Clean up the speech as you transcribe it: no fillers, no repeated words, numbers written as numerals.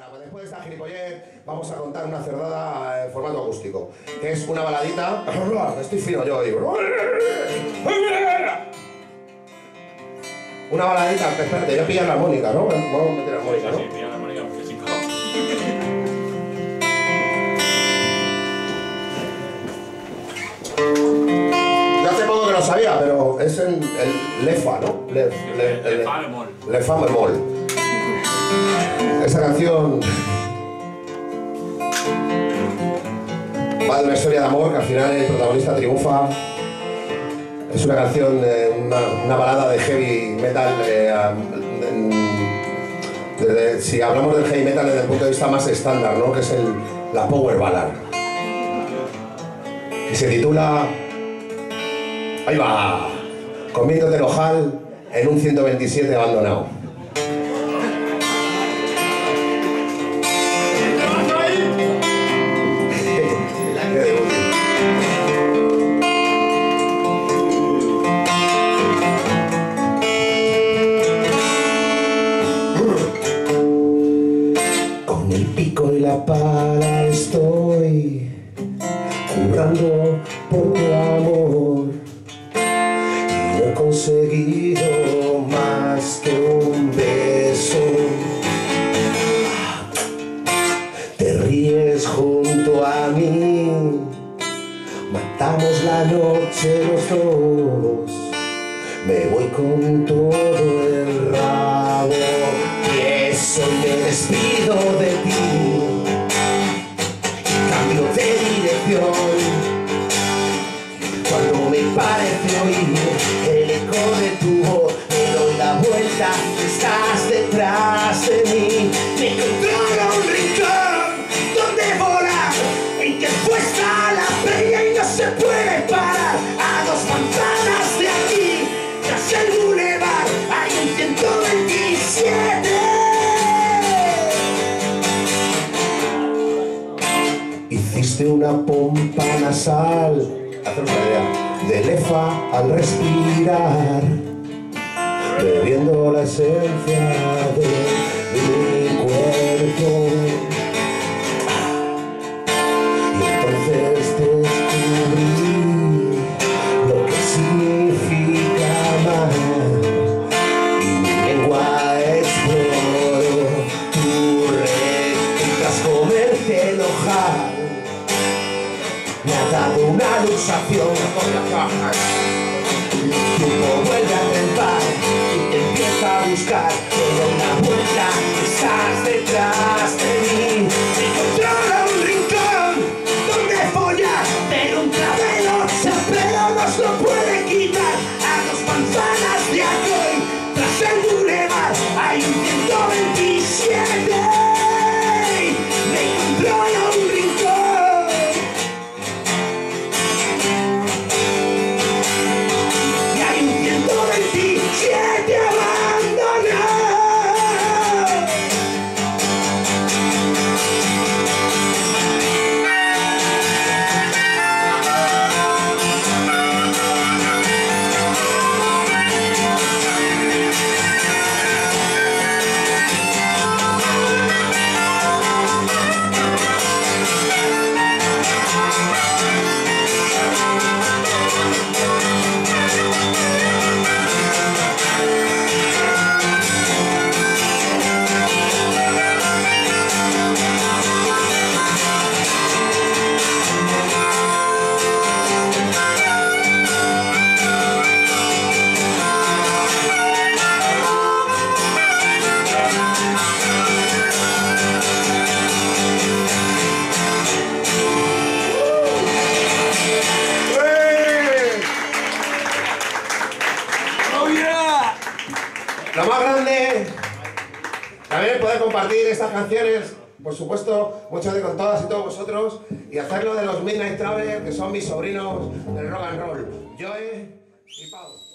Ahora, pues después de esta gilipollez, vamos a contar una cerdada en formato acústico, que es una baladita. Estoy fino yo, digo. Una baladita, espérate, voy a pillar la armónica, ¿no? Vamos a meter la armónica, ¿no? Sí, pilla la armónica, porque sin Yo hace poco que lo sabía, pero es en el Lefa, ¿no? Le fa bemol. Le fa bemol. Esa canción va de una historia de amor que al final el protagonista triunfa. Es una canción, una balada de heavy metal. Si hablamos del heavy metal desde el punto de vista más estándar, ¿no? Que es la power ballad. Que se titula... Ahí va, comiéndote el ojal en un 127 abandonado. Con el pico y la pala estoy currando por tu amor. No he conseguido más que un beso. Te ríes junto a mí, matamos la noche los dos. Me voy con todo el rabo y eso me despido de ti. Cambio de dirección cuando me parece oír el eco de tu voz. Me doy la vuelta, estás detrás de mí. Me controla un rincón donde volar, en que puesta la peña y no se puede parar. A 2 manzanas de aquí, tras el bulevar, hay un 127. Hiciste una pompa nasal, haceros una idea, de lefa al respirar, bebiendo la esencia de mi cuerpo. Y entonces descubrí lo que significa amar, y mi lengua exploró tu red tras comerte el ojal. Me ha dado una luxación con la caja. Tu tiempo vuelve a trepar y te empieza a buscar. Pero una vuelta, estás detrás de mí. Me controla un rincón donde follar, pero un clavel pero nos lo puede quitar. A 2 manzanas de aquí, tras el bulevar, hay un 127. Me controla un rincón. Lo más grande, también poder compartir estas canciones, por supuesto, muchas de con todas y todos vosotros, y hacerlo de los Midnight Travelers, que son mis sobrinos del rock and roll, Joe y Pau.